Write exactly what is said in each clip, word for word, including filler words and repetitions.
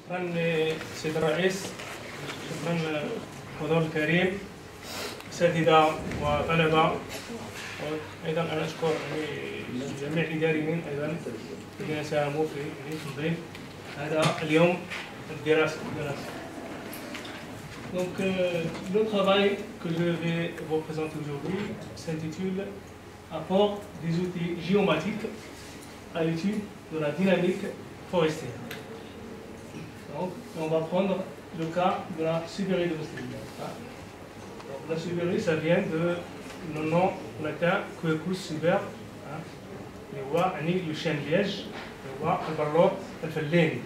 شكرا سيد الرئيس، شكرا حضور الكريم، اساتذه وطلبه، وايضا انا اشكر جميع الاداريين ايضا الذين ساهموا في تنظيم هذا اليوم الدراسي. Donc, euh, le travail que je vais vous présenter aujourd'hui s'intitule Apport des outils géomatiques à l'étude de la dynamique forestière. Donc, on va prendre le cas de la Sibérie de Moscou. La Sibérie, ça vient de le nom latin Quercus siber, اللي هو يعني le chien liège، اللي هو البلوط الفلاني.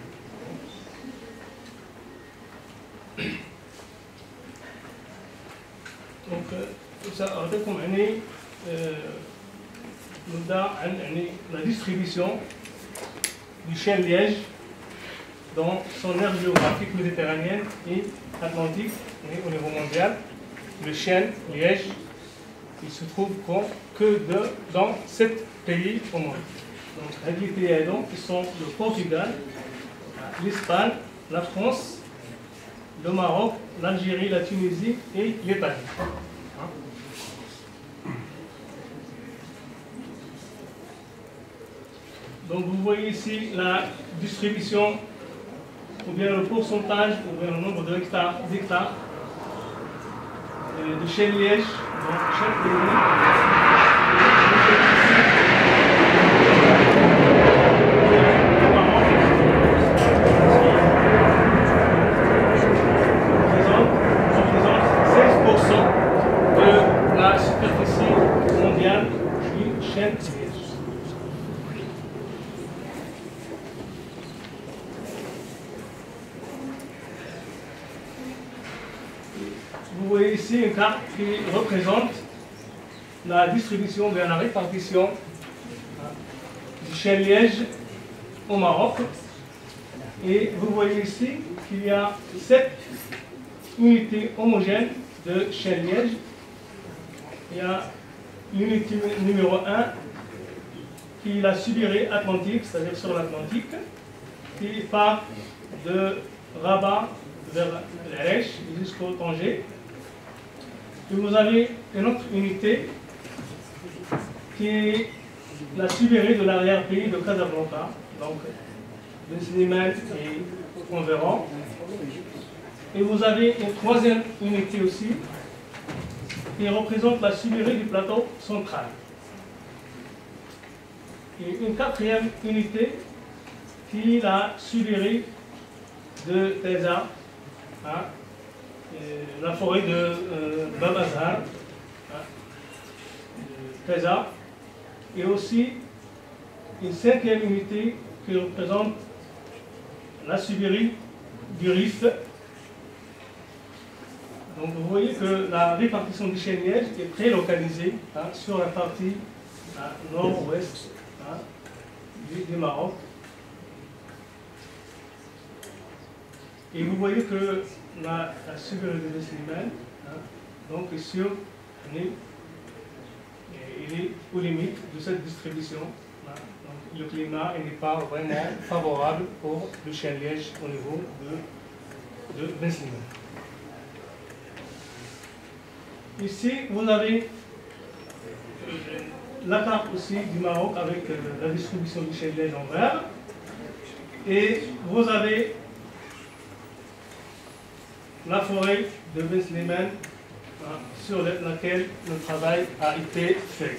دونك سأعطيكم يعني نبدأ عن يعني la distribution du chien liège dans son aire géographique méditerranéenne et atlantique et au niveau mondial. Le chien liège, il se trouve que de, dans sept pays au monde. Donc, les pays qui sont le Portugal, l'Espagne, la France, le Maroc, l'Algérie, la Tunisie et l'Italie. Donc, vous voyez ici la distribution, ou bien le pourcentage, ou bien le nombre d'hectares, d'hectares de chêne liège dans chaque pays. représente seize pour cent de la superficie mondiale du chêne liège. Vous voyez ici une carte qui représente la distribution, bien la répartition du chêne liège au Maroc. Et vous voyez ici qu'il y a sept unités homogènes de chêne liège. Il y a l'unité numéro un qui est la Sibérie atlantique, c'est-à-dire sur l'Atlantique, qui part de Rabat vers l'Arèche jusqu'au Tanger. Et vous avez une autre unité qui est la Sibérie de l'arrière-pays de Casablanca, donc de Slimane et environ. Et vous avez une troisième unité aussi qui représente la Sibérie du plateau central. Et une quatrième unité qui est la Sibérie de Teza, hein, la forêt de euh, Babazar, hein, Teza, et aussi une cinquième unité qui représente la Sibérie du Rif. Donc vous voyez que la répartition du chêne liège est très localisée, hein, sur la partie hein, nord-ouest hein, du, du Maroc. Et vous voyez que la, la Sibérie de Slimane hein, donc est sur il est aux limites de cette distribution. Hein. Donc, le climat n'est pas vraiment favorable pour le chêne liège au niveau de, de Ben Slimane. Ici, vous avez la carte aussi du Maroc avec euh, la distribution du chêne liège en vert. Et vous avez la forêt de Ben Slimane hein, sur laquelle le travail a été fait.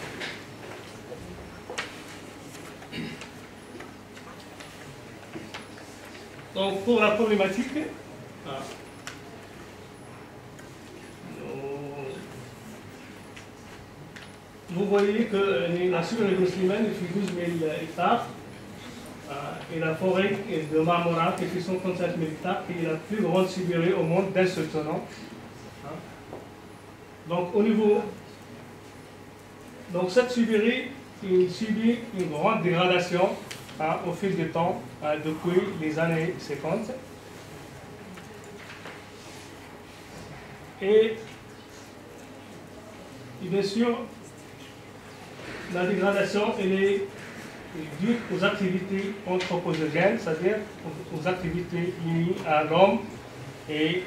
Donc pour la problématique, hein, vous voyez que la Sibérie de Slimane fait douze mille hectares et la forêt de Marmora qui fait cinquante-sept mille hectares, qui est la plus grande Sibérie au monde d'un seul tenant. Donc au niveau, donc cette Sibérie il subit une grande dégradation hein, au fil du temps, hein, depuis les années cinquante. Et, et bien sûr, la dégradation elle est dues aux activités anthropogènes, c'est-à-dire aux activités liées à l'homme et,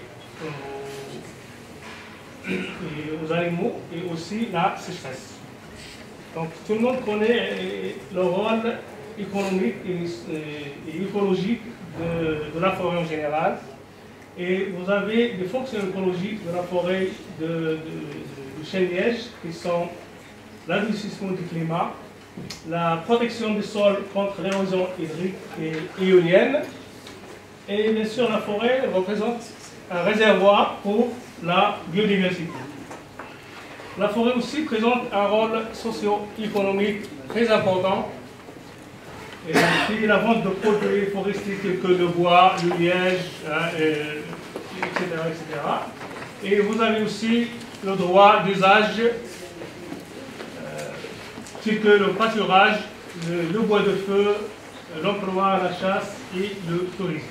euh, et aux animaux, et aussi la sécheresse. Donc tout le monde connaît le rôle économique et, et écologique de, de la forêt en général. Et vous avez des fonctions écologiques de la forêt de, de, de, de chêne-liège qui sont l'adoucissement du climat, la protection du sol contre l'érosion hydrique et éolienne, et bien sûr la forêt représente un réservoir pour la biodiversité. La forêt aussi présente un rôle socio-économique très important, et puis la vente de produits forestiers tels que le bois, le liège, hein, et, et cetera, et cetera. Et vous avez aussi le droit d'usage tels que le pâturage, le, le bois de feu, l'emploi, la chasse et le tourisme.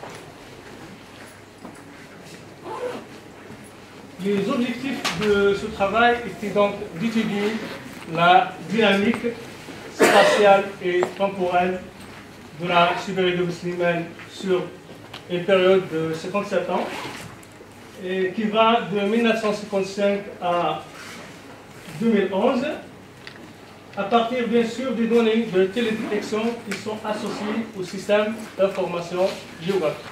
Les objectifs de ce travail étaient donc d'étudier la dynamique spatiale et temporelle de la Sibérie de Slimane sur une période de cinquante-sept ans, et qui va de mille neuf cent cinquante-cinq à deux mille onze, à partir bien sûr des données de télédétection qui sont associées au système d'information géographique.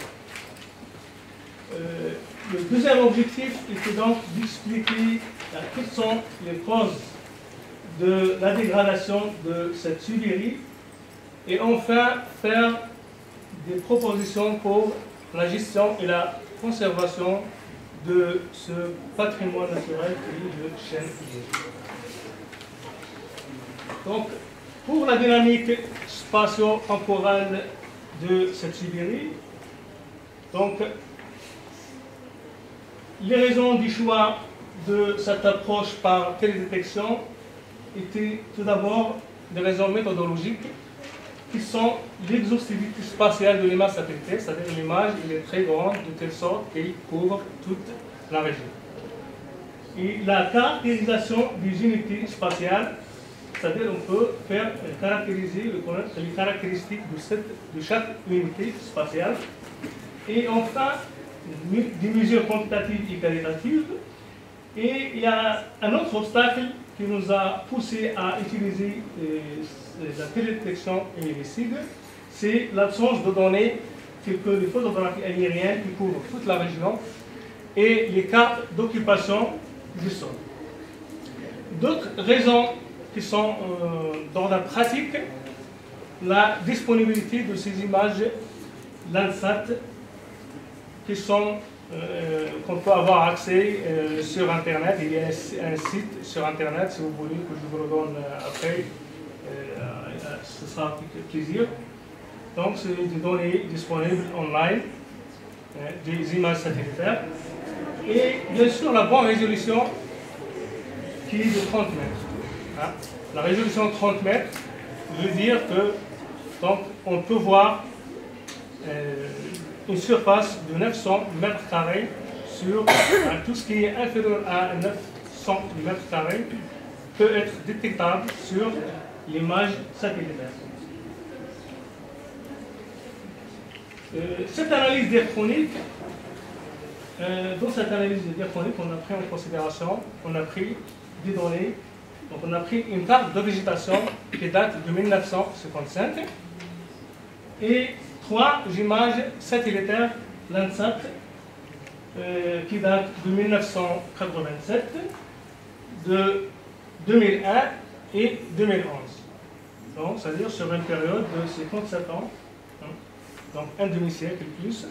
Euh, le deuxième objectif était donc d'expliquer euh, quelles sont les causes de la dégradation de cette Sibérie et enfin faire des propositions pour la gestion et la conservation de ce patrimoine naturel qui est le chêne-liège. Donc, pour la dynamique spatio-temporelle de cette Sibérie, donc, les raisons du choix de cette approche par télédétection étaient tout d'abord des raisons méthodologiques qui sont l'exhaustivité spatiale de l'image satellitaire, c'est-à-dire l'image est très grande de telle sorte qu'elle couvre toute la région. Et la caractérisation des unités spatiales, c'est-à-dire on peut faire caractériser, connaître les caractéristiques de, cette, de chaque unité spatiale. Et enfin, des mesures quantitatives et qualitatives. Et il y a un autre obstacle qui nous a poussé à utiliser euh, la télédétection hémicide, c'est l'absence de données telles que les photographies aériennes qui couvrent toute la région et les cartes d'occupation du sol. D'autres raisons qui sont euh, d'ordre pratique, la disponibilité de ces images Landsat qui sont euh, qu'on peut avoir accès euh, sur Internet. Il y a un, un site sur Internet, si vous voulez, que je vous le donne après, euh, ce sera avec plaisir. Donc, c'est des données disponibles online, euh, des images satellitaires. Et bien sûr, la bonne résolution qui est de trente mètres. Hein. La résolution de trente mètres veut dire que donc, on peut voir euh, une surface de neuf cents mètres carrés sur hein, tout ce qui est inférieur à neuf cents mètres carrés peut être détectable sur l'image satellitaire. Euh, cette analyse diachronique, euh, dans cette analyse diachronique, on a pris en considération, on a pris des données, donc on a pris une carte de végétation qui date de mille neuf cent cinquante-cinq et trois images satellitaires Landsat euh, qui datent de mille neuf cent quatre-vingt-sept, de deux mille un et deux mille onze. Donc, c'est-à-dire sur une période de cinquante-sept ans, hein, donc un demi-siècle et plus.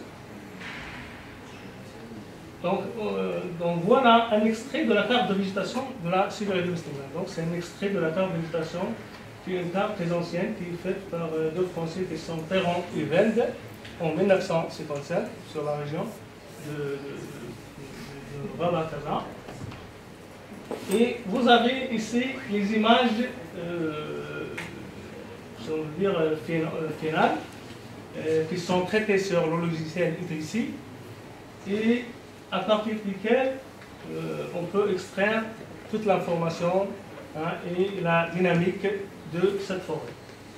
Donc, euh, donc, voilà un extrait de la carte de végétation de la Sibérie de Slimane. Donc, c'est un extrait de la carte de végétation qui est une carte très ancienne qui est faite par euh, deux Français qui sont Perron et Velde en mille neuf cent cinquante-sept sur la région de, de, de, de Rabataza. Et vous avez ici les images, euh, je veux dire, euh, finales, euh, qui sont traitées sur le logiciel ici, et à partir duquel euh, on peut extraire toute l'information hein, et la dynamique de cette forêt.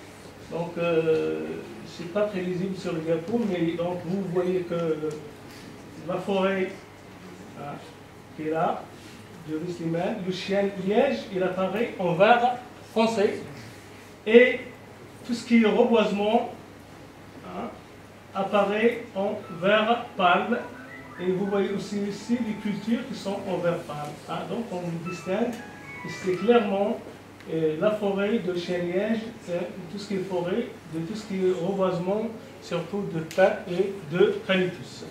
Donc, euh, c'est pas très lisible sur le diapo, mais donc vous voyez que la forêt hein, qui est là, de Wisslimen, le chêne liège, il apparaît en vert foncé, et tout ce qui est reboisement hein, apparaît en vert pâle. Et vous voyez aussi ici les cultures qui sont en vert pâle. Hein. Donc on distingue ici clairement euh, la forêt de chêne liège, euh, tout ce qui est forêt, de tout ce qui est reboisement, surtout de pin et de calyptus.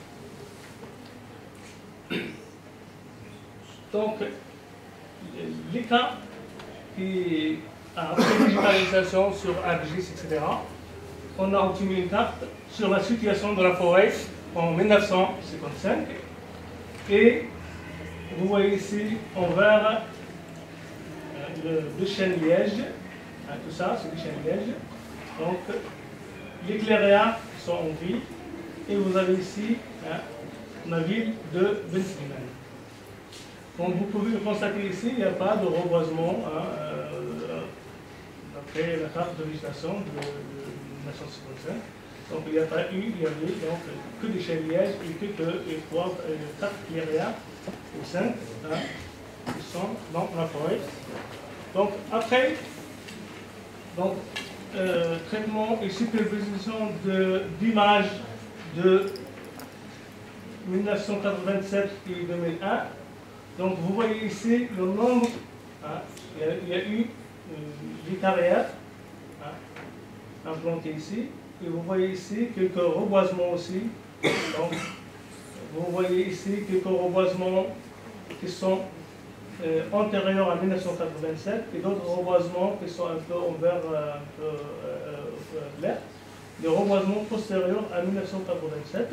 Donc, les cas qui, après digitalisation sur ArcGIS, et cetera, on a obtenu une carte sur la situation de la forêt en mille neuf cent cinquante-cinq. Et vous voyez ici en vert le, le chêne liège, hein, tout ça, c'est du chêne liège. Donc, les clairières sont en gris. Et vous avez ici hein, la ville de Wisslimen. Donc vous pouvez le constater ici, il n'y a pas de reboisement hein, euh, après la carte de végétation de, de mille neuf cent cinquante-cinq. Donc il n'y a pas eu, il y avait donc que des chênes lièges et que, que et trois, euh, quatre clairières ou cinq hein, qui sont dans la forêt. Donc après, donc, euh, traitement et superposition d'images de, de mille neuf cent quatre-vingt-sept et deux mille un. Donc vous voyez ici le nombre, hein, il, y a, il y a eu euh, des carrières hein, implantées ici, et vous voyez ici quelques reboisements aussi. Donc vous voyez ici quelques reboisements qui sont euh, antérieurs à mille neuf cent quatre-vingt-sept et d'autres reboisements qui sont un peu en vert, un peu euh, vert. Les reboisements postérieurs à mille neuf cent quatre-vingt-sept.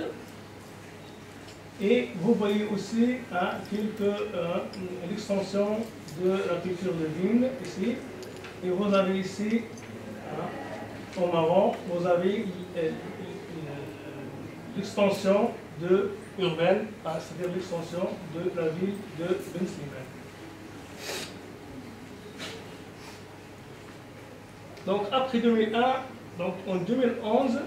Et vous voyez aussi hein, l'extension de la culture de vigne ici. Et vous avez ici, hein, au marron, vous avez l'extension de urbaine, hein, c'est-à-dire l'extension de la ville de Wisslimen. Donc après deux mille un, donc en deux mille onze,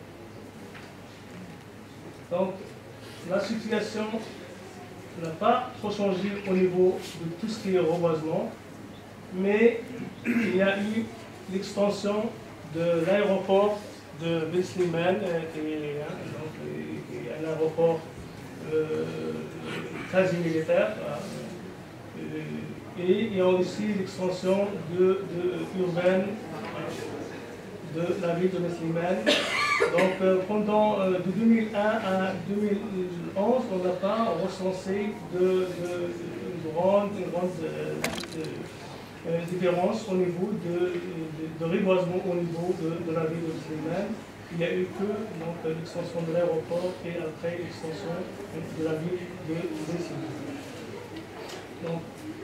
donc la situation n'a pas trop changé au niveau de tout ce qui est reboisement, mais il y a eu l'extension de l'aéroport de Wisslimen, qui est, hein, donc, qui est un aéroport euh, quasi militaire. Hein, et il y a aussi l'extension de, de, urbaine de la ville de Wisslimen. Donc euh, pendant euh, de deux mille un à deux mille onze, on n'a pas recensé de, de, une grande, une grande euh, de, euh, différence au niveau de, de, de reboisement au niveau de, de la ville de Wisslimen. Il n'y a eu que l'extension de l'aéroport et après l'extension de la ville de Wisslimen. Donc,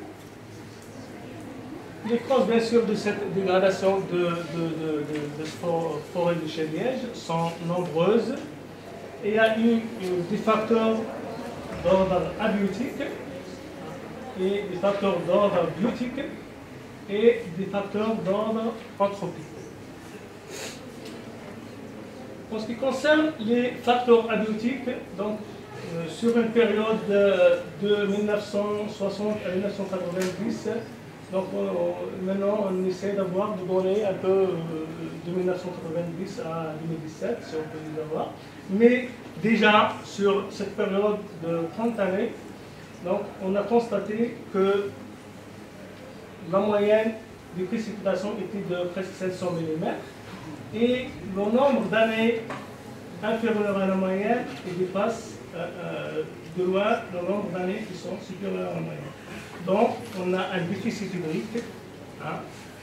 les causes, bien sûr, de cette dégradation de, de, de, de, de forêt de chêne liège sont nombreuses. Et il y a eu des facteurs d'ordre abiotique et des facteurs d'ordre biotique et des facteurs d'ordre anthropique. En ce qui concerne les facteurs abiotiques, donc euh, sur une période de, de mille neuf cent soixante à mille neuf cent quatre-vingt-dix, donc on, maintenant on essaie d'avoir des données un peu euh, de mille neuf cent quatre-vingt-dix à deux mille dix-sept, si on peut les avoir. Mais déjà sur cette période de trente années, donc, on a constaté que la moyenne des précipitations était de presque sept cents millimètres et le nombre d'années inférieur à la moyenne dépasse euh, euh, de loin le nombre d'années qui sont supérieures à la moyenne. Donc, on a un déficit hydrique. Hein.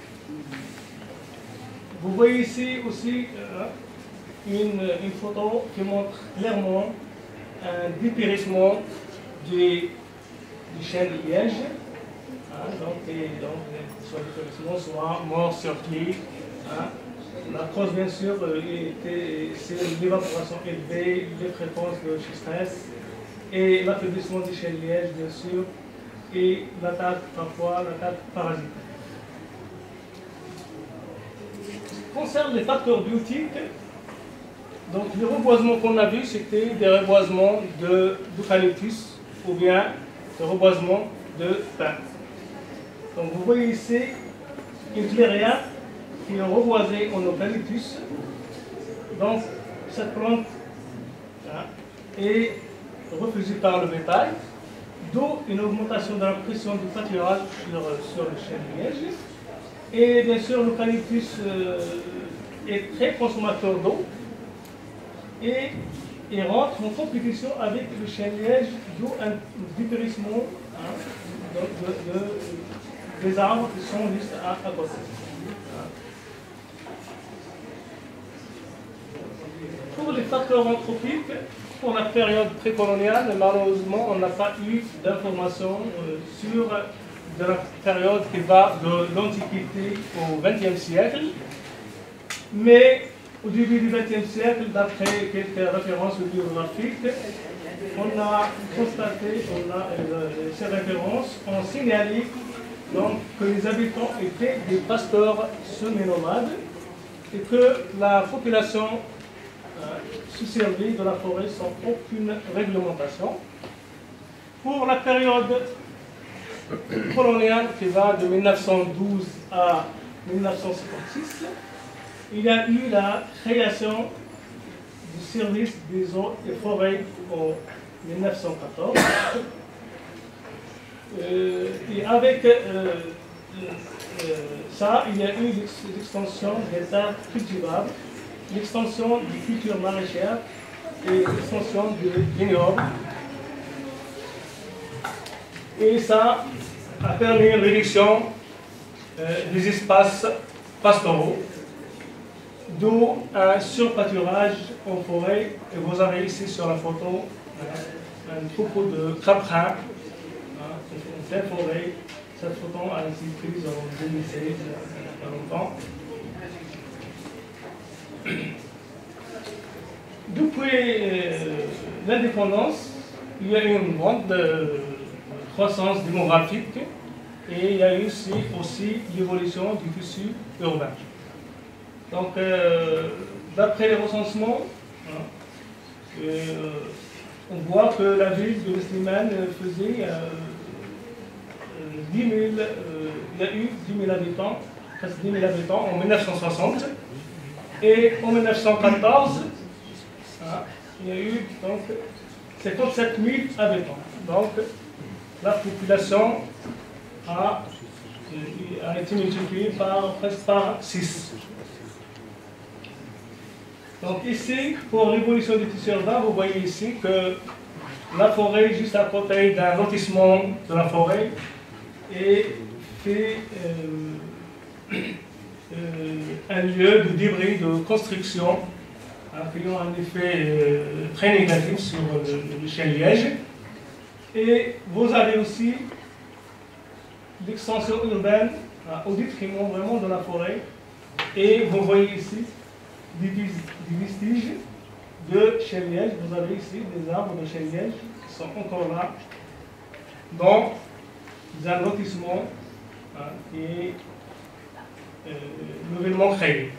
Vous voyez ici aussi euh, une, une photo qui montre clairement un dépérissement du, du chêne liège. Hein, donc, et, donc, soit dépérissement, soit mort sur pied. Hein. La cause, bien sûr, c'est l'évaporation élevée, les fréquences de schistesse et l'affaiblissement du chêne liège, bien sûr, et l'attaque, parfois, l'attaque parasitaire. concerne les facteurs biotiques, donc les reboisements qu'on a vus, c'était des reboisements d'eucalyptus ou bien des reboisements de pin. Donc vous voyez ici une clairière qui est reboisée en eucalyptus. Donc cette plante hein, est refusée par le bétail, d'où une augmentation de la pression du pâturage sur, sur le chêne-liège. Et bien sûr, l'eucalyptus euh, est très consommateur d'eau et il rentre en compétition avec le chêne-liège, d'où un dépérissement hein, de, de, de, des arbres qui sont juste à, à côté. Pour les facteurs anthropiques, pour la période précoloniale, malheureusement, on n'a pas eu d'informations euh, sur de la période qui va de l'Antiquité au vingtième siècle. Mais au début du vingtième siècle, d'après quelques références bibliographiques, on a constaté, on a, euh, ces références ont signalé donc, que les habitants étaient des pasteurs semi-nomades et que la population euh, se servait de la forêt sans aucune réglementation. Pour la période coloniale qui va de mille neuf cent douze à mille neuf cent cinquante-six, il y a eu la création du service des eaux et forêts en mille neuf cent quatorze. Euh, et avec euh, euh, ça, il y a eu l'extension des terres cultivables, l'extension des cultures maraîchères et l'extension du vignoble. Et ça a permis une réduction euh, des espaces pastoraux, d'où un surpâturage en forêt. Et vous avez ici sur la photo euh, un troupeau de caprins, hein, une telle forêt. Cette photo a été prise en deux mille seize, il n'y a pas longtemps. Depuis euh, l'indépendance, il y a eu une grande euh, croissance démographique et il y a eu aussi, aussi l'évolution du tissu urbain. Donc, euh, d'après les recensements, hein, euh, on voit que la ville de Slimane faisait euh, dix mille, euh, il y a eu dix mille habitants, presque dix mille habitants en mille neuf cent soixante. Et en mille neuf cent quatorze, hein, il y a eu donc cinquante-sept mille habitants. Donc, la population a, a été multipliée par, presque par six. Donc ici, pour l'évolution du tissu urbain, vous voyez ici que la forêt, juste à côté d'un lotissement de la forêt, est fait euh, euh, un lieu de débris de construction hein, qui ont un effet euh, très négatif sur le, le chêne-liège. Et vous avez aussi l'extension urbaine hein, au détriment vraiment de la forêt. Et vous voyez ici des, des vestiges de chêne-liège. Vous avez ici des arbres de chêne-liège qui sont encore là dans un lotissement hein, qui est euh, nouvellement créé.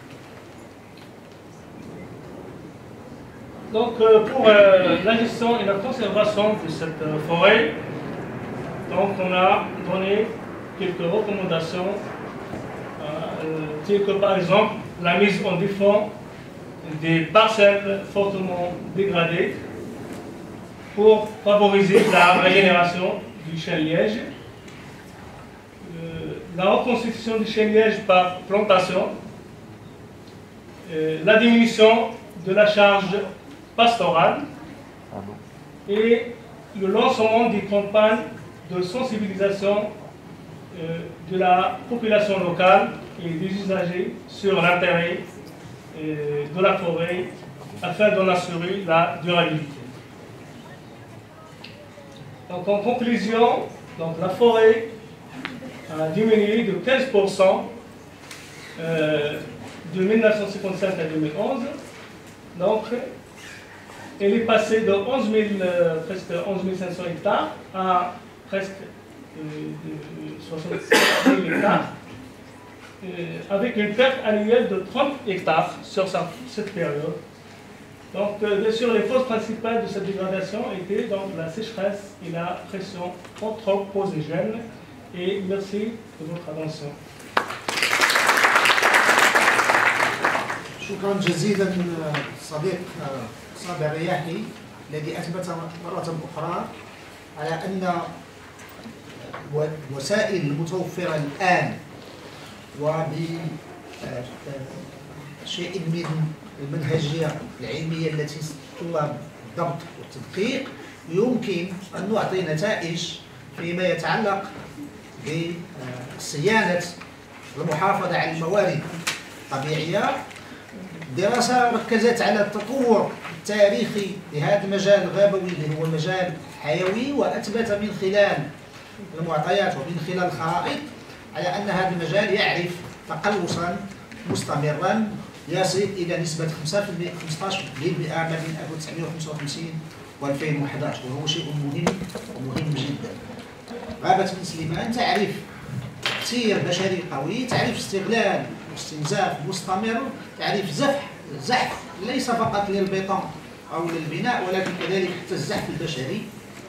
Donc euh, pour euh, la gestion et la conservation de cette euh, forêt, donc on a donné quelques recommandations, euh, telles que par exemple la mise en défense des parcelles fortement dégradées pour favoriser la régénération du chêne-liège, euh, la reconstitution du chêne-liège par plantation, euh, la diminution de la charge pastorale et le lancement des campagnes de sensibilisation euh, de la population locale et des usagers sur l'intérêt euh, de la forêt afin d'en assurer la durabilité. Donc en conclusion, donc la forêt a diminué de quinze pour cent euh, de mille neuf cent cinquante-cinq à deux mille onze. Donc elle est passée de onze mille, euh, presque onze mille cinq cents hectares à presque euh, soixante-six mille hectares. euh, avec une perte annuelle de trente hectares sur sa, cette période. Donc, euh, bien sûr, les causes principales de cette dégradation étaient donc la sécheresse et la pression anthroposégène. Et merci de votre attention. شكرا جزيلا صديق صابر رياحي الذي اثبت مره اخرى على ان الوسائل المتوفره الان وبشيء من المنهجيه العلميه التي تطلب الضبط والتدقيق يمكن ان نعطي نتائج فيما يتعلق بصيانه المحافظه على الموارد الطبيعيه. الدراسة ركزت على التطور التاريخي لهذا المجال الغابوي اللي هو مجال حيوي، وأثبت من خلال المعطيات ومن خلال الخرائط على أن هذا المجال يعرف تقلصا مستمرا يصل إلى نسبة خمسة عشر بالمئة ما بين ألف وتسعمائة وخمسة وخمسين و ألفين وأحد عشر، وهو شيء مهم ومهم جدا. غابة بن سليمان تعرف تأثير بشري قوي، تعرف استغلال واستنزاف مستمر، تعرف زحف زحف ليس فقط للبيطون او للبناء ولكن كذلك حتى الزحف البشري.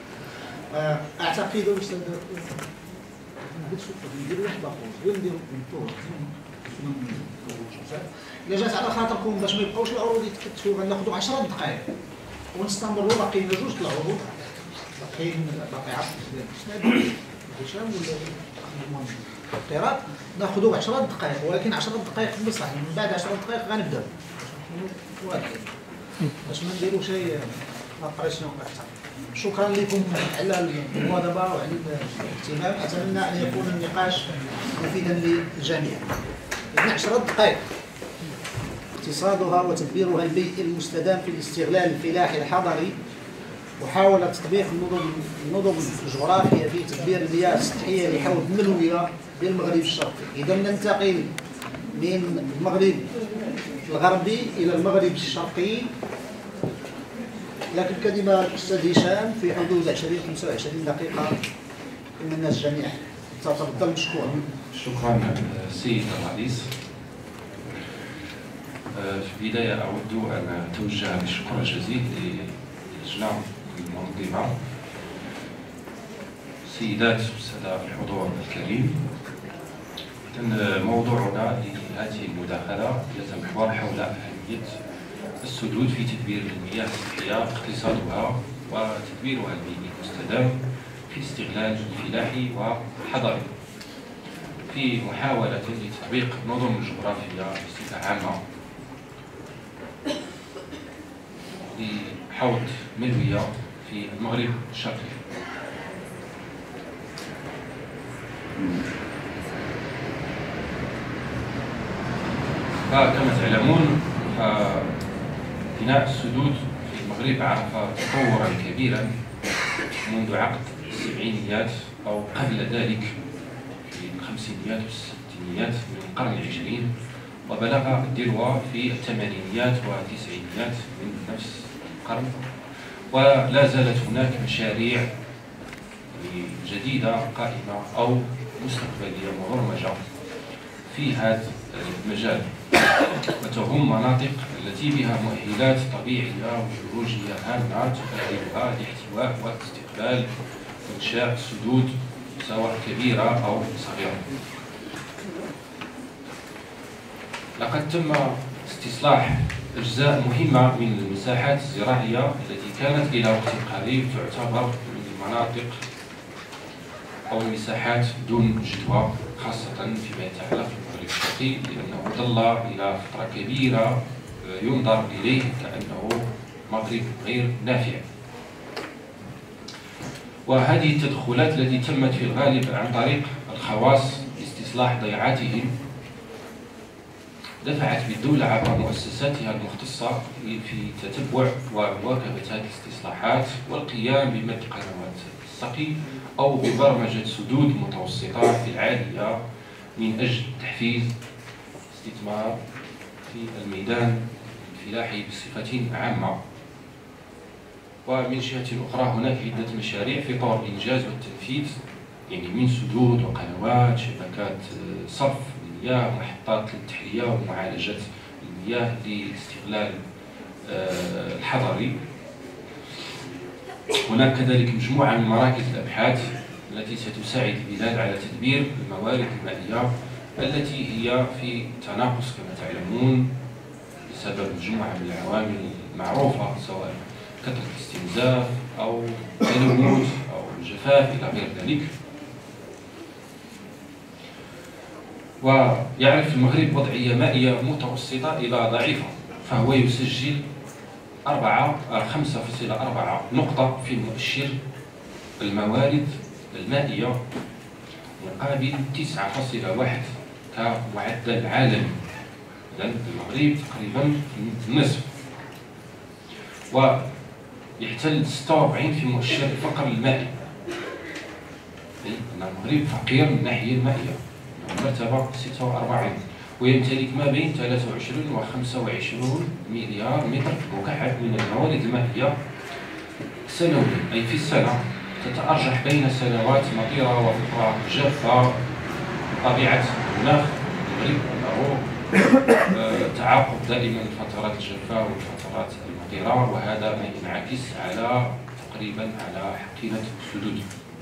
اعتقد استاذ الا جات على خاطركم باش ما يبقاوش العروض يتكتفوا غناخذوا عشرة دقائق ونستمروا، باقيين جوج د العروض، باقيين باقي عشرة هشام ولا القراء ناخذوا عشرة دقائق، ولكن عشرة دقائق بصح من بعد عشرة دقائق غنبداو باش ما نديروش شي ابريسيون اكثر. شكرا لكم على المواظبه وعلى الاهتمام، اتمنى ان يكون النقاش مفيدا للجميع. يعني عشرة دقائق اقتصادها وتدبيرها البيئي المستدام في الاستغلال الفلاحي الحضري، وحاول تطبيق النظم النظم الجغرافيه في تدبير المياه السطحيه لحوض ملويه بالمغرب الشرقي. اذا ننتقل من المغرب الغربي الى المغرب الشرقي، لكن كلمه الاستاذ هشام في حدود عشرين خمسة وعشرين دقيقه من الناس جميعا. تفضل مشكورا. شكرا سيد الرئيس. في البدايه اود ان اتوجه بالشكر الجزيل للجنه المنظمه، سيدات والسادة الحضور الكريم. موضوعنا لهذه المداخلة يتمحور حول أهمية السدود في تدبير المياه السطحية، اقتصادها وتدبيرها البيئي المستدام في استغلال الفلاحي والحضري، في محاولة لتطبيق نظم الجغرافية بصفة عامة لحوض ملوية في المغرب الشرقي. فكما تعلمون بناء السدود في المغرب عرف تطورا كبيرا منذ عقد السبعينيات أو قبل ذلك في الخمسينيات والستينيات من القرن العشرين، وبلغ الذروة في الثمانينيات والتسعينيات من نفس القرن. ولا زالت هناك مشاريع جديدة قائمة أو مستقبلية مبرمجة في هذا المجال، وتهم مناطق التي بها مؤهلات طبيعية وجيولوجية هامة تؤهلها لاحتواء واستقبال إنشاء سدود سواء كبيرة أو صغيرة. لقد تم استصلاح أجزاء مهمة من المساحات الزراعية التي كانت إلى وقت قريب تعتبر من المناطق أو المساحات دون جدوى، خاصة فيما يتعلق بالمغرب الشرقي، لأنه ظل إلى فترة كبيرة ينظر إليه كأنه مغرب غير نافع. وهذه التدخلات التي تمت في الغالب عن طريق الخواص لاستصلاح ضيعاتهم دفعت بالدولة عبر مؤسساتها المختصة في تتبع ومواكبة هذه الاستصلاحات والقيام بمد قنوات السقي أو ببرمجة سدود متوسطة في العالية من أجل تحفيز الاستثمار في الميدان الفلاحي بصفة عامة. ومن جهة أخرى هناك عدة مشاريع في طور الإنجاز والتنفيذ، يعني من سدود وقنوات، شبكات صرف المياه، محطات للتحلية ومعالجة المياه لاستغلال الحضري. هناك كذلك مجموعة من مراكز الأبحاث التي ستساعد البلاد على تدبير الموارد المائية التي هي في تناقص كما تعلمون بسبب مجموعة من العوامل المعروفة، سواء كثرة الاستنزاف أو التلوث أو الجفاف إلى غير ذلك. ويعرف المغرب وضعية مائية متوسطة إلى ضعيفة، فهو يسجل خمسة فاصلة أربعة نقطة في مؤشر الموارد المائية مقابل تسعة فاصلة واحد كمعدل عالمي. إذن المغرب تقريبا النصف، ويحتل ستة وأربعين في مؤشر الفقر المائي، أي أن المغرب فقير من الناحية المائية، مرتبة ستة وأربعين، ويمتلك ما بين ثلاثة وعشرين و خمسة وعشرين مليار متر مكعب من الموارد المائية سنويا، أي في السنة تتأرجح بين سنوات مطيرة وأخرى جافة. طبيعة المناخ المغرب أنه تعاقب دائما فترات الجفاف والفترات المطيرة، وهذا ما ينعكس على تقريبا على حقيبة السدود.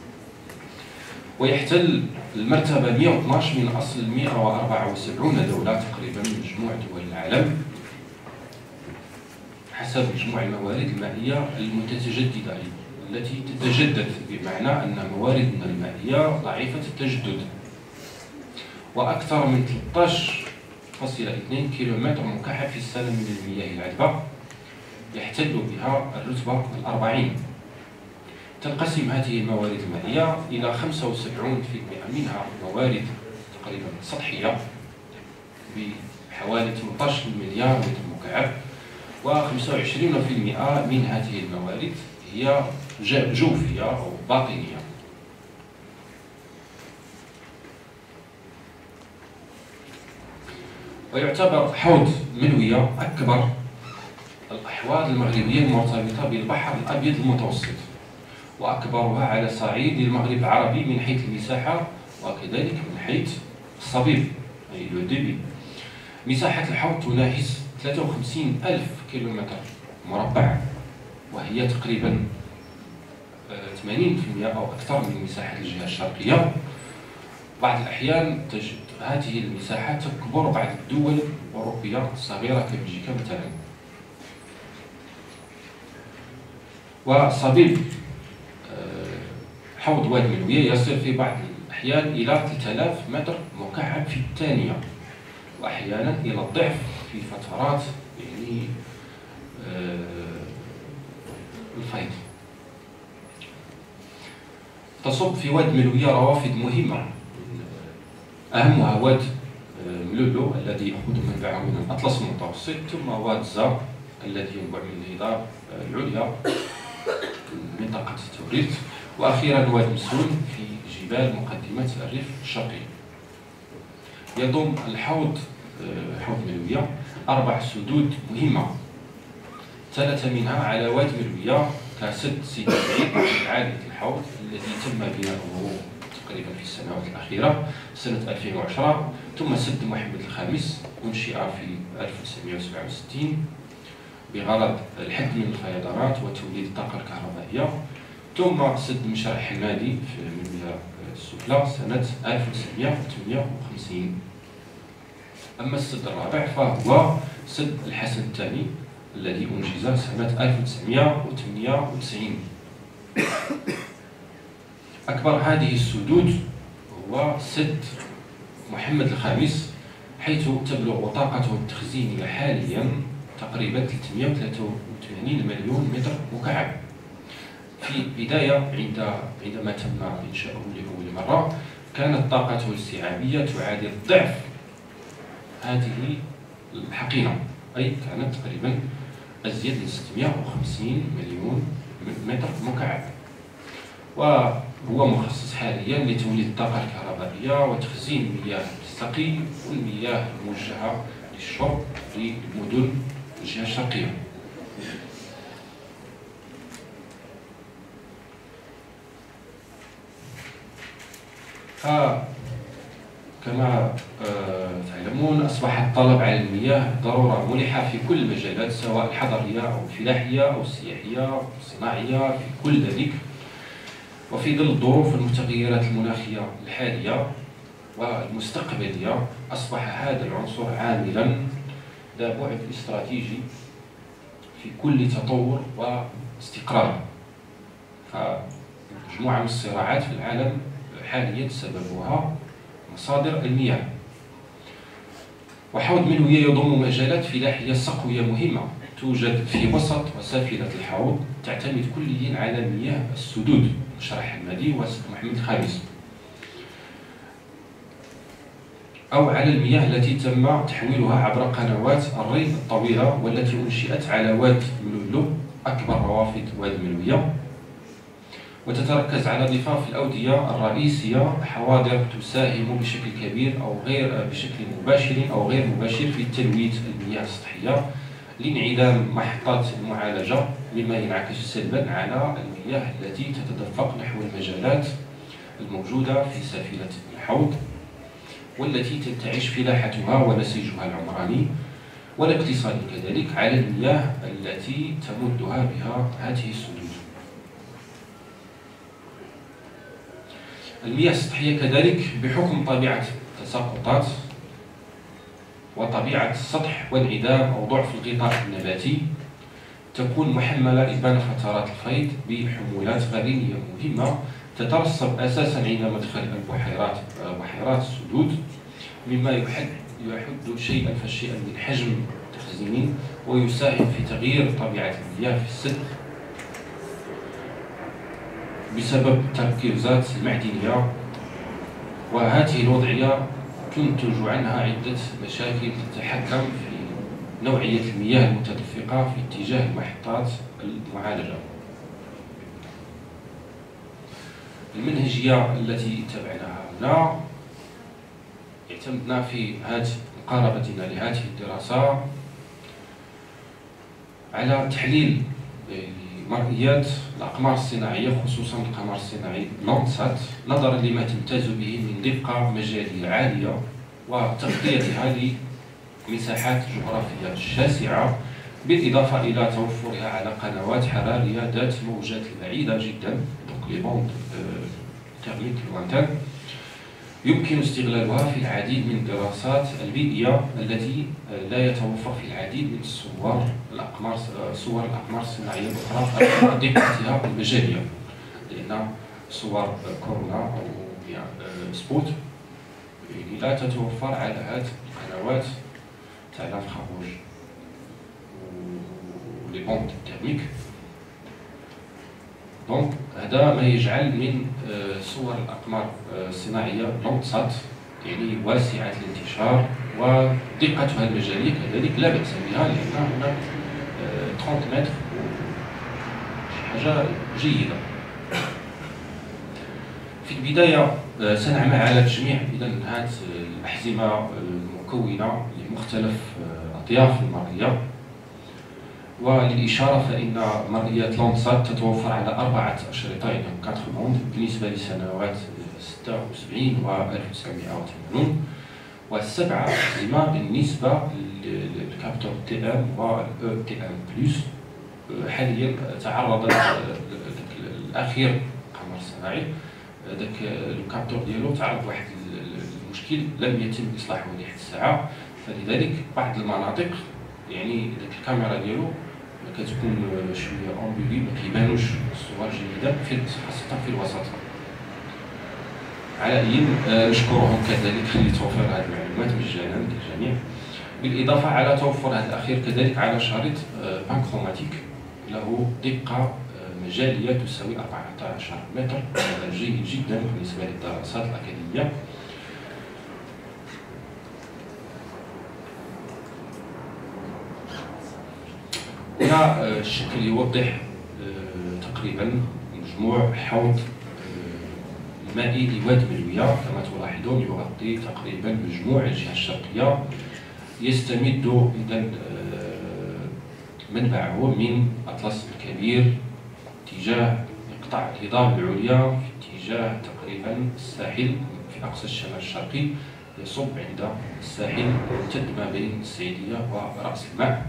ويحتل المرتبة مئة واثني عشر من أصل مئة وأربعة وسبعين دولة تقريبا من مجموع دول العالم حسب مجموع الموارد المائية المتجددة التي تتجدد، بمعنى أن مواردنا المائية ضعيفة التجدد. وأكثر من ثلاثة عشر فاصلة اثنين كيلومتر مكعب في السنة من المياه العذبة يحتل بها الرتبة الأربعين. تنقسم هذه الموارد المائية إلى خمسة وسبعين بالمئة منها موارد تقريبا سطحية بحوالي ثمانية عشر مليار متر مكعب، و خمسة وعشرين بالمئة من هذه الموارد هي جوفية أو باطنية. ويعتبر حوض ملوية أكبر الأحواض المغربية المرتبطة بالبحر الأبيض المتوسط، وأكبرها على صعيد المغرب العربي من حيث المساحة وكذلك من حيث الصبيب أي لو ديبي. مساحة الحوض تناهز ثلاثة وخمسين ألف كيلومتر مربع، وهي تقريبا ثمانين بالمئة أو أكثر من مساحة الجهة الشرقية. بعض الأحيان تجد هذه المساحات تكبر بعض الدول الأوروبية الصغيرة كبلجيكا مثلا. وصبيب حوض وادي الملوية يصل في بعض الأحيان إلى ثلاثة آلاف متر مكعب في الثانية، وأحيانا إلى الضعف في فترات يعني الفيض. تصب في وادي الملوية روافد مهمة، أهمها واد ملولو الذي يأخذ منبعه من الأطلس المتوسط، ثم واد زا الذي ينبع من الهضاب العليا منطقة التوريت، وأخيرا واد مسون في جبال مقدمة الريف الشرقي. يضم الحوض حوض ملوية أربع سدود مهمة، ثلاثة منها على واد ملوية كسد سيدي سعيد عالية الحوض الذي تم بناؤه تقريبا في السنوات الأخيرة سنة ألفين وعشرة، ثم سد محمد الخامس أنشئ في ألف وتسعمئة وسبعة وستين بغرض الحد من الفيضانات وتوليد الطاقة الكهربائية، ثم سد مشرع حمادي في المنيا السفلى سنة ألف وتسعمئة وثمانية وخمسين. أما السد الرابع فهو سد الحسن الثاني الذي أنجز سنة ألف وتسعمئة وثمانية وتسعين. أكبر هذه السدود هو سد محمد الخامس، حيث تبلغ طاقته التخزينية حاليا تقريبا ثلاثمئة وثلاثة وثمانين مليون متر مكعب. في البداية عند عندما تم إنشاؤه لأول مرة كانت طاقته الاستيعابية تعادل ضعف هذه الحقيبة، أي كانت تقريبا أزيد من ستمئة وخمسين مليون متر مكعب، وهو مخصص حاليا لتوليد الطاقة الكهربائية وتخزين مياه السقي والمياه الموجهة للشرب للمدن الجهة الشرقية. كما تعلمون أصبح الطلب على المياه ضرورة ملحة في كل المجالات، سواء الحضرية أو الفلاحية أو السياحية أو الصناعية، في كل ذلك. وفي ظل الظروف المتغيرات المناخية الحالية والمستقبلية، أصبح هذا العنصر عاملا ذا بعد استراتيجي في كل تطور واستقرار. فمجموعة من الصراعات في العالم حاليا سببها مصادر المياه. وحوض ملوية يضم مجالات فلاحية صقوية مهمة توجد في وسط وسافلة الحوض، تعتمد كليا على مياه السدود شرح المهدي ومحمد الخامس، أو على المياه التي تم تحويلها عبر قنوات الري الطويلة والتي أنشئت على واد ملولو أكبر روافد واد ملوية، وتتركز على ضفاف الأودية الرئيسية، حواضر تساهم بشكل كبير أو غير بشكل مباشر أو غير مباشر في تلويث المياه السطحية لانعدام محطات المعالجة، مما ينعكس سلبا على المياه التي تتدفق نحو المجالات الموجودة في سافلة الحوض والتي تنتعش فلاحتها ونسيجها العمراني والاقتصادي كذلك على المياه التي تمدها بها هذه السدود. المياه السطحية كذلك بحكم طبيعة التساقطات وطبيعة السطح وانعدام أو ضعف الغطاء النباتي تكون محملة إبان فترات الفيض بحمولات غرينية مهمة تترسب أساسا عند مدخل البحيرات بحيرات السدود، مما يحد يحد شيئا فشيئا من حجم التخزين ويساهم في تغيير طبيعة المياه في السد بسبب التركيزات المعدنية. وهذه الوضعية تنتج عنها عدة مشاكل تتحكم في نوعية المياه المتدفقة في اتجاه المحطات المعالجة. المنهجية التي اتبعناها هنا اعتمدنا في هذه مقاربتنا لهذه الدراسة على تحليل مرئيات الأقمار الصناعية، خصوصا القمر الصناعي لانسات، نظرا لما تمتاز به من دقة مجالية عالية وتغطيتها لمساحات جغرافية شاسعة، بالإضافة إلى توفرها على قنوات حرارية ذات موجات بعيدة جدا، دونك لي بوند تيرميك لوانتان، يمكن استغلالها في العديد من الدراسات البيئية التي لا يتوفر في العديد من الصور الأقمار صور الأقمار الصناعية الأخرى دقتها المجالية، لأن صور كورونا أو سبوت لا تتوفر على هذه القنوات تاع الانفراروج ولي بوند تيرميك. دونك هذا ما يجعل من صور الأقمار الصناعية لانسات يعني واسعة الانتشار ودقتها المجالية كذلك لا بأس بها، لأن هناك ثلاثين متر شي حاجة جيدة. في البداية سنعمل على تجميع إذا هذه الأحزمة المكونة لمختلف أطياف المرئية. وللإشارة فإن مرئيات لانسات تتوفر على أربعة أشرطة يعني كاتر بوند بالنسبة لسنوات ستة وسبعين و ألف وتسعمائة وثمانين، والسبعة أحزمة بالنسبة للكابتور تي ام و تي ام بلس. حاليا تعرض الأخير القمر الصناعي ذاك الكابتور ديالو تعرض لواحد المشكل لم يتم إصلاحه لحد الساعة، فلذلك بعض المناطق يعني ديك الكاميرا ديالو كتكون شويه امبيغي ما كيبانوش الصور جيده في خاصه في الوسط. على اي نشكرهم كذلك لتوفير هذه المعلومات مجانا للجميع، بالاضافه على توفر هذا الاخير كذلك على شريط بانكروماتيك له دقه مجاليه تساوي أربعة عشر متر، هذا جيد جدا بالنسبه للدراسات الاكاديميه. هنا الشكل يوضح تقريبا مجموع حوض المائي لواد ملوية، كما تلاحظون يغطي تقريبا مجموع الجهة الشرقية، يستمد إذا منبعه من أطلس الكبير اتجاه يقطع الهضاب العليا في اتجاه تقريبا الساحل في أقصى الشمال الشرقي يصب عند الساحل الممتد ما بين السعيدية ورأس الماء.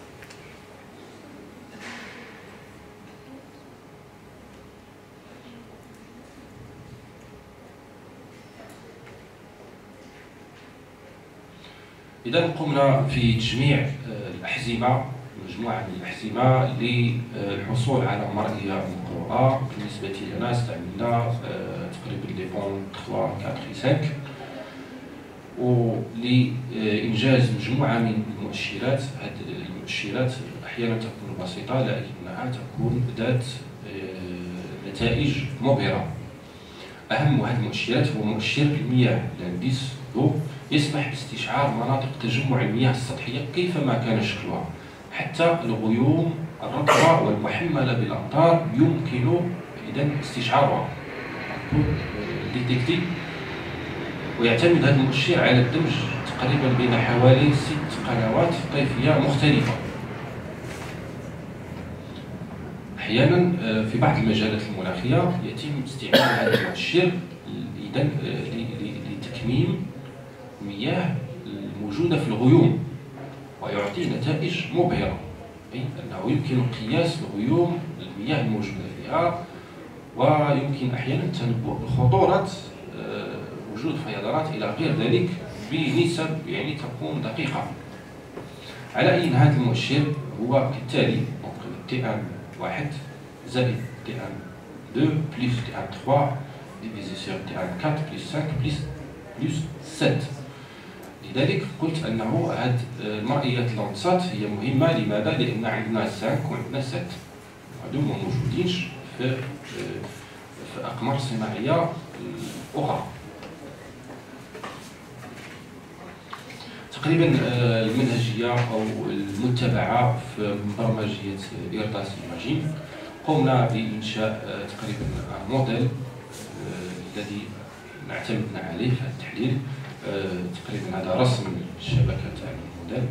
إذا قمنا في تجميع الأحزمة، مجموعة من الأحزمة للحصول على مرئية مقروءة. بالنسبة لنا استعملنا تقريبا لي بون ثلاثة أربعة خمسة، ولإنجاز مجموعة من المؤشرات. هذه المؤشرات أحيانا تكون بسيطة لكنها تكون ذات نتائج مبهرة. أهم هذه المؤشرات هو مؤشر المياه لانديس دو، يسمح باستشعار مناطق تجمع المياه السطحية كيفما كان شكلها، حتى الغيوم الرطبة والمحملة بالأمطار يمكن إذن استشعارها ديتكتي. ويعتمد هذا المؤشر على الدمج تقريبا بين حوالي ست قنوات طيفية مختلفة. أحيانا في بعض المجالات المناخية يتم استعمال هذا المؤشر إذن لتكميم المياه الموجودة في الغيوم، ويعطي نتائج مبهرة، أي أنه يمكن قياس الغيوم المياه الموجودة فيها، ويمكن أحيانا تنبؤ بخطورة وجود فيضانات إلى غير ذلك بنسب يعني تكون دقيقة. على أي هذا المؤشر هو كالتالي: تي ان واحد زائد تي ان اثنين بلس تي ان ثلاثة ديفيزي سور تي ان أربعة بلس خمسة بلس بلس سبعة. لذلك قلت أنه هذه المرئيات لاندسات هي مهمة. لماذا؟ لأن عندنا خمسة وعندنا سبعة، هذو ما موجودينش في في أقمار صناعية أخرى. تقريبا المنهجية أو المتبعة في برمجية إيرداس إيماجين، قمنا بإنشاء تقريبا موديل الذي اعتمدنا عليه في التحليل. تقريبا هذا رسم الشبكة تاع الموديل.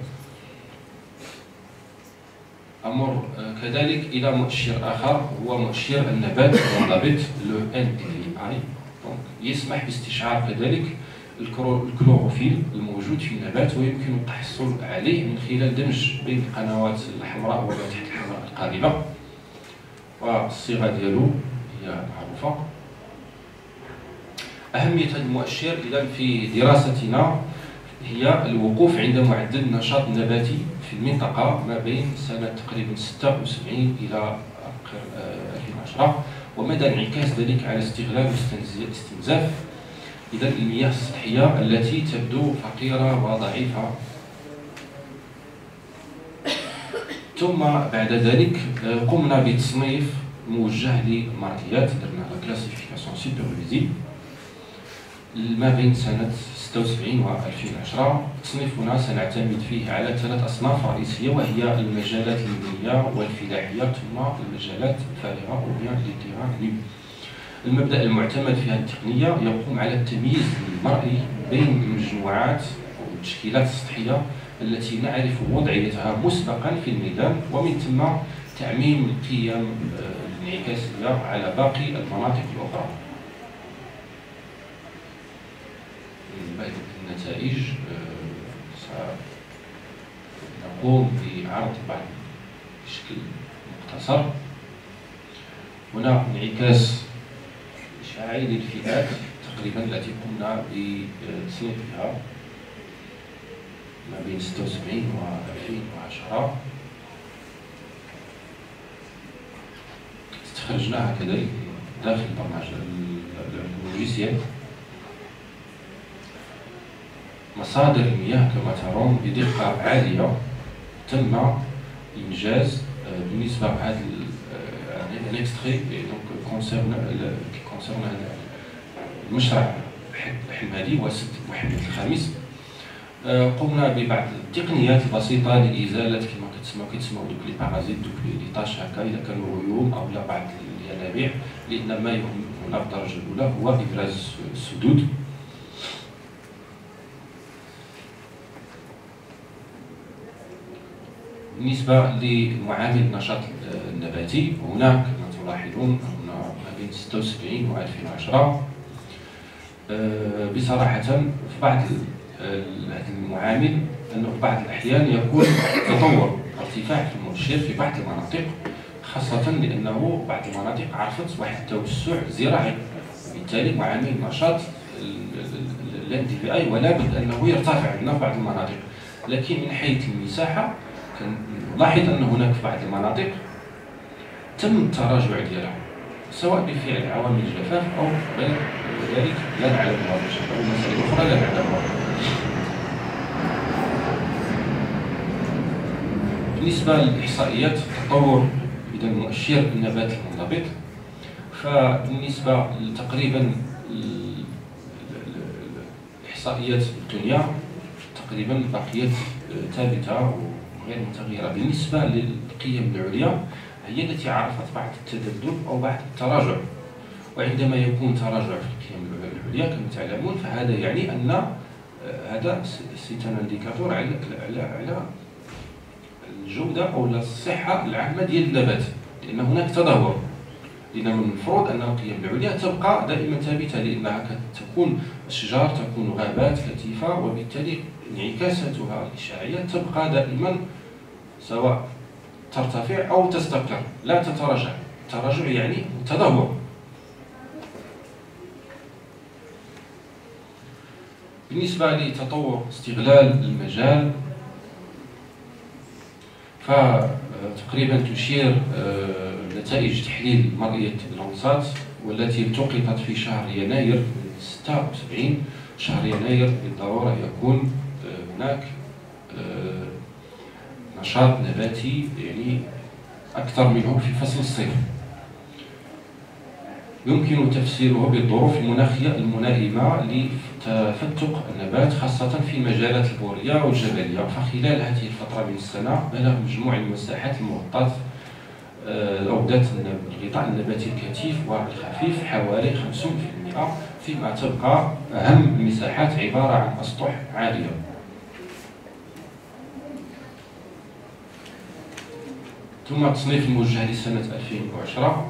أمر كذلك إلى مؤشر آخر هو مؤشر النبات المنضبط لو إن دي آي، يسمح باستشعار كذلك الكلوروفيل الموجود في النبات، ويمكن التحصل عليه من خلال دمج بين القنوات الحمراء والمتحف الحمراء القادمة، والصيغة ديالو هي معروفة. أهمية هذا المؤشر إذا في دراستنا هي الوقوف عند معدل النشاط النباتي في المنطقة ما بين سنة تقريبا ستة وسبعين إلى آخر ألفين وعشرة، ومدى انعكاس ذلك على استغلال واستنزاف إذا المياه السطحية التي تبدو فقيرة وضعيفة. ثم بعد ذلك قمنا بتصنيف موجه للمرئيات، درنا لا كلاسيفيكاسيون سوبرفيزي ما بين سنة ستة وسبعين و ألفين وعشرة. تصنيفنا سنعتمد فيه على ثلاث أصناف رئيسية، وهي المجالات المبنية والفلاحية ثم المجالات الفارغة أو بيان للتيران. المبدأ المعتمد في هذه التقنية يقوم على التمييز المرئي بين المجموعات والتشكيلات السطحية التي نعرف وضعيتها مسبقا في الميدان، ومن ثم تعميم القيم الانعكاسية على باقي المناطق الأخرى. النتائج سنقوم بعرض بعض بشكل مختصر. هنا انعكاس إشعاعي للفئات تقريبا التي قمنا بتصنيفها ما بين ستة وسبعين و ألفين وعشرة. استخرجناها كذلك داخل برنامج اللوجيسيال. مصادر المياه كما ترون بدقة عالية تم إنجاز بالنسبة لهذا الاكستري دونك كونسيرن كي كونسيرن هذا المشروع الحمادي وسد محمد الخامس. قمنا ببعض التقنيات البسيطة لإزالة كما كتسمعوا كيتسمعوا دوك لي بارازيت دوك لي طاش هكا إذا كانوا غيوم أو لا بعض الينابيع، لأن ما يهمنا بالدرجة الأولى هو إبراز السدود. بالنسبة لمعامل النشاط النباتي هناك كما تلاحظون هنا ما بين ستة وسبعين و ألفين وعشرة بصراحة في بعض المعامل أنه في بعض الأحيان يكون تطور ارتفاع في المؤشر في بعض المناطق، خاصة لأنه بعض المناطق عرفت واحد التوسع زراعي، وبالتالي معامل النشاط ال دي بي اي ولا بد أنه يرتفع عندنا في بعض المناطق. لكن من حيث المساحة كنلاحظ أن هناك في بعض المناطق تم التراجع ديالها، سواء بفعل عوامل الجفاف أو غير ذلك لا نعلمها أو مسائل أخرى لا نعلمها. بالنسبة للإحصائيات تطور إذا مؤشر النبات المنضبط، فبالنسبة تقريبا الإحصائيات الدنيا تقريبا بقيت ثابتة وغير متغيرة. بالنسبة للقيم العليا هي التي عرفت بعض التذبذب أو بعض التراجع، وعندما يكون تراجع في القيم العليا كما تعلمون فهذا يعني أن هذا سيتان انديكاتور على على الجودة أو الصحة العامة ديال النبات، لأن هناك تدهور. لأن من المفروض أن القيم العليا تبقى دائما ثابتة، لأنها تكون أشجار، تكون غابات كثيفة، وبالتالي انعكاساتها الإشعاعية تبقى دائما سواء ترتفع أو تستقر لا تتراجع. التراجع يعني تدهور. بالنسبة لتطور استغلال المجال فتقريبا تشير نتائج تحليل مرئية الأنصات والتي التقطت في شهر يناير ستة وسبعين. شهر يناير بالضرورة يكون هناك نشاط نباتي يعني أكثر منه في فصل الصيف، يمكن تفسيره بالظروف المناخية الملائمة لتفتق النبات خاصة في المجالات البورية والجبلية. فخلال هذه الفترة من السنة بلغ مجموع المساحات المغطاة أو ذات الغطاء النباتي الكثيف والخفيف حوالي خمسين بالمئة، فيما تبقى أهم المساحات عبارة عن أسطح عالية. ثم التصنيف الموجه لسنة ألفين وعشرة.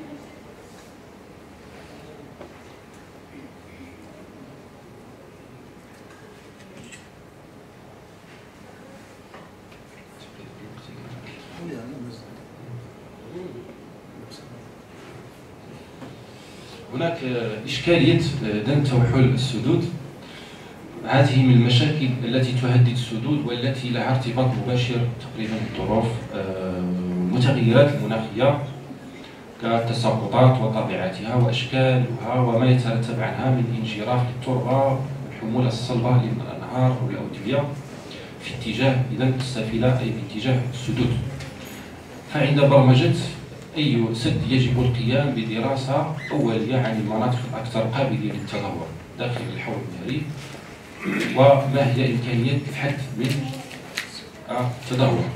هناك إشكالية دن توحل السدود. هذه من المشاكل التي تهدد السدود والتي لها ارتباط مباشر تقريبا بالظروف المتغيرات المناخية كالتساقطات وطبيعتها وأشكالها وما يترتب عنها من انجراف للتربة والحمولة الصلبة للأنهار والأودية في اتجاه إذن السافلة أي باتجاه السدود. فعند برمجة أي سد يجب القيام بدراسة أولية عن المناطق الأكثر قابلية للتدهور داخل الحوض النهري، وما هي إمكانية الحد من التدهور.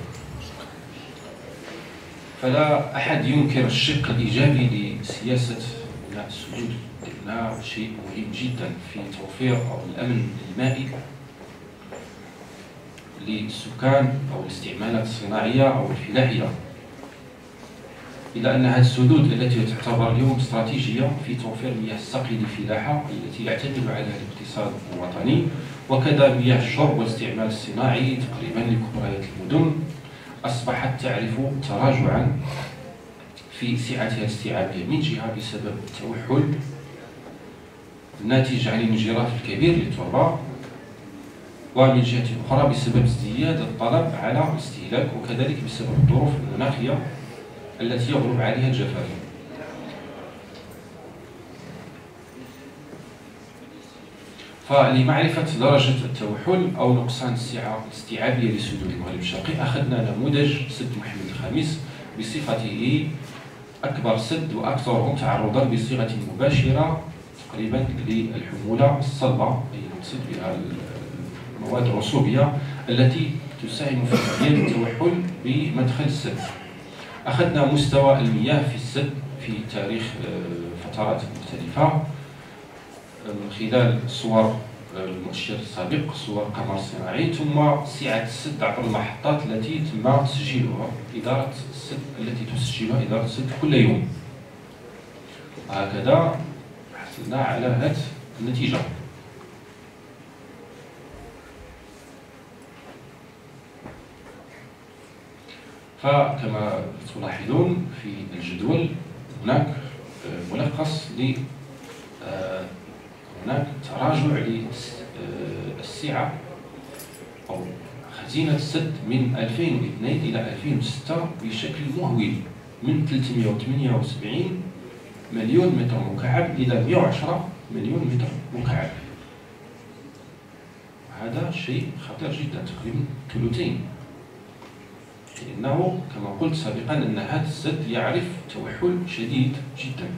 فلا أحد ينكر الشق الإيجابي لسياسة بناء السدود، لأنها شيء مهم جدا في توفير أو الأمن المائي للسكان أو الاستعمالات الصناعية أو الفلاحية، إلا أن هذه السدود التي تعتبر اليوم استراتيجية في توفير مياه السقي للفلاحة التي يعتمد عليها الاقتصاد الوطني، وكذا مياه الشرب والاستعمال الصناعي تقريبا لكبريات المدن، أصبحت تعرف تراجعا في سعتها الاستيعابية، من جهة بسبب التوحل الناتج عن الانجراف الكبير للتربة، ومن جهة أخرى بسبب ازدياد الطلب على الاستهلاك، وكذلك بسبب الظروف المناخية التي يغلب عليها الجفاف. فلمعرفة درجة التوحل أو نقصان السعة الاستيعابية لسدود المغرب الشرقي أخذنا نموذج سد محمد الخامس بصفته أكبر سد وأكثرهم تعرضا بصيغة مباشرة تقريبا للحمولة الصلبة، أي نقصد بها المواد الرسوبية التي تساهم في تزيد التوحل بمدخل السد. أخذنا مستوى المياه في السد في تاريخ فترات مختلفة من خلال صور المؤشر السابق، صور قمر صناعي، ثم سعة السد عبر المحطات التي تم تسجيلها إدارة السد التي تسجلها إدارة السد كل يوم. هكذا حصلنا على هذا النتيجة. فكما تلاحظون في الجدول هناك ملخص ل هناك تراجع للسعة أو خزينة السد من ألفين واثنين إلى ألفين وستة بشكل مهول، من ثلاثمئة وثمانية وسبعين مليون متر مكعب إلى مئة وعشرة مليون متر مكعب. هذا شيء خطير جدا، تقريبا ثلثين، لأنه كما قلت سابقا أن هذا السد يعرف توحل شديد جدا.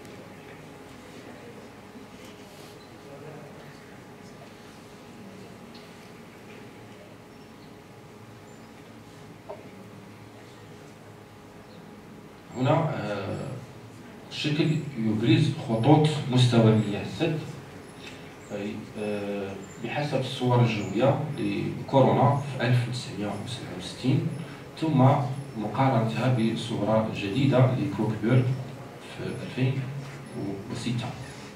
هنا الشكل يبرز خطوط مستوى مياه السد بحسب الصور الجوية لكورونا في ألف وتسعمئة وسبعة وستين، ثم مقارنتها بصورة جديدة لكوكبير في ألفين وستة.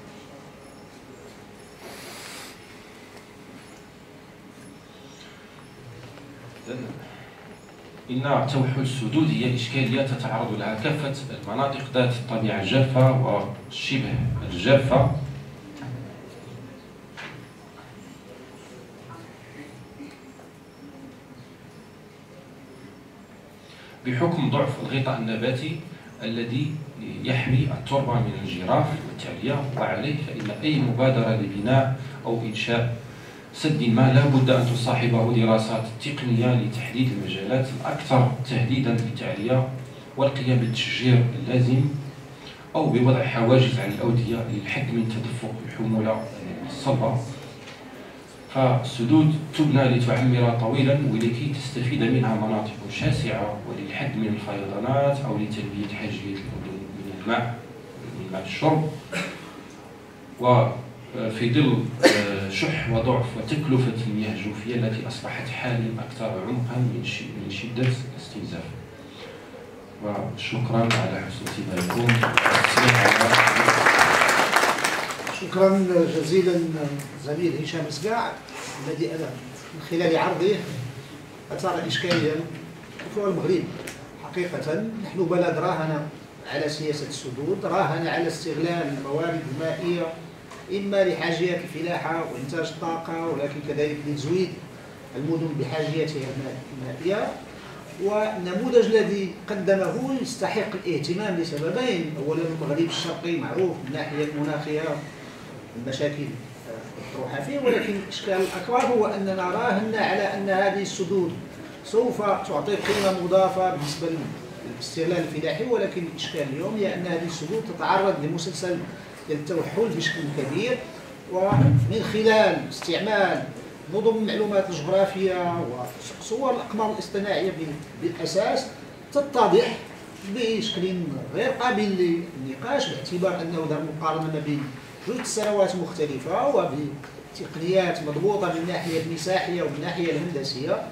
إن توحل السدود هي إشكالية تتعرض لها كافة المناطق ذات الطبيعة الجافة وشبه الجافة، بحكم ضعف الغطاء النباتي الذي يحمي التربة من الجراف والتعلية، وعليه فإن أي مبادرة لبناء أو إنشاء سد ما لا بد أن تصاحبه دراسات تقنية لتحديد المجالات الأكثر تهديدا للتعلية والقيام بالتشجير اللازم، أو بوضع حواجز على الأودية للحد من تدفق الحمولة الصلبة. فالسدود تبنى لتعمر طويلا ولكي تستفيد منها مناطق شاسعة، وللحد من الفيضانات أو لتلبية حاجية المدن من الماء من ماء الشرب. وفي ظل شح وضعف وتكلفة المياه الجوفية التي أصبحت حاليا أكثر عمقا من شدة الاستنزاف. وشكرا على حسن استماعكم. شكرا جزيلا زميل هشام السقاع، الذي أنا من خلال عرضه أثار إشكاليا في المغرب. حقيقة نحن بلد راهن على سياسة السدود، راهن على استغلال الموارد المائية إما لحاجيات الفلاحة وإنتاج الطاقة، ولكن كذلك لتزويد المدن بحاجياتها المائية. والنموذج الذي قدمه يستحق الاهتمام لسببين: أولا المغرب الشرقي معروف من الناحية المناخية المشاكل المطروحة فيه، ولكن الإشكال الأكبر هو أننا راهنا على أن هذه السدود سوف تعطي قيمة مضافة بالنسبة للاستغلال الفلاحي، ولكن الإشكال اليوم هي أن هذه السدود تتعرض لمسلسل التوحل بشكل كبير، ومن خلال استعمال نظم المعلومات الجغرافية وصور الأقمار الاصطناعية بالأساس تتضح بشكل غير قابل للنقاش، باعتبار أنه دار مقارنة ما بين جوج سنوات مختلفة وبتقنيات مضبوطة من الناحية المساحية ومن الناحية الهندسية.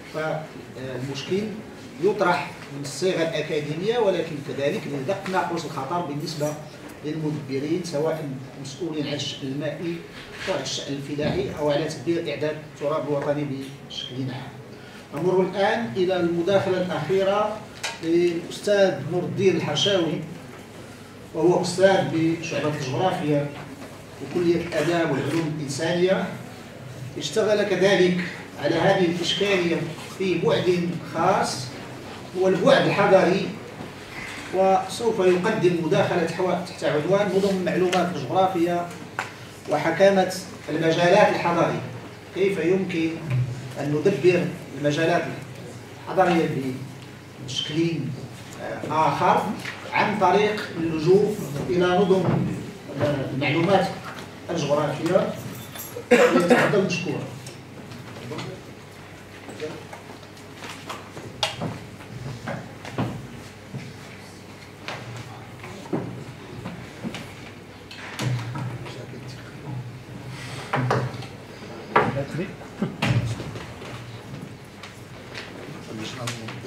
فالمشكل يطرح من الصيغة الأكاديمية، ولكن كذلك لدق ناقوس الخطر بالنسبة للمدبرين، سواء مسؤولين عن الشأن المائي أو عن الشأن الفلاحي أو على تدبير إعداد التراب الوطني بشكل عام. نمر الآن إلى المداخلة الأخيرة للأستاذ نور الدين الحرشاوي، وهو أستاذ بشعبة الجغرافيا وكلية الآداب والعلوم الإنسانية. اشتغل كذلك على هذه الإشكالية في بعد خاص هو البعد الحضري، وسوف يقدم مداخلة تحت عنوان نظم المعلومات الجغرافية وحكامة المجالات الحضرية، كيف يمكن أن ندبر المجالات الحضرية بشكل آخر عن طريق اللجوء إلى نظم المعلومات الجغرافية. يتفضل مشكورا. That's me.